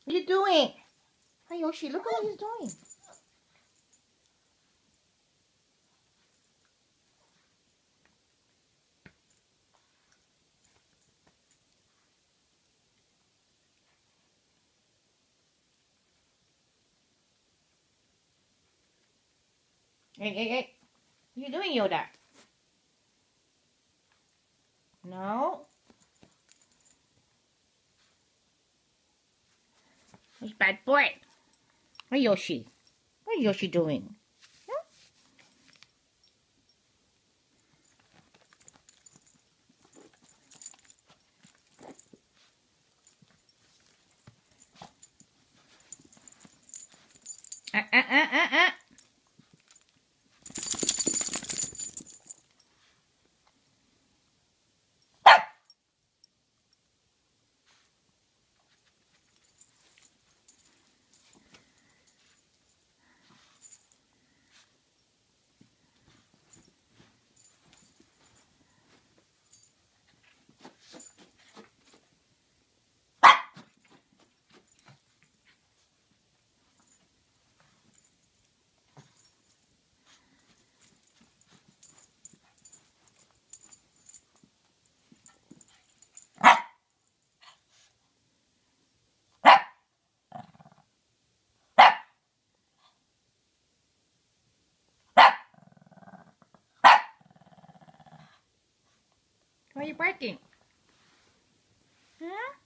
What are you doing? Hi, Yoshi, look at what he's doing. Hey. What are you doing, Yoda? No. He's bad boy. Hi, Yoshi. What is Yoshi doing? Uh. Why are you barking? Huh?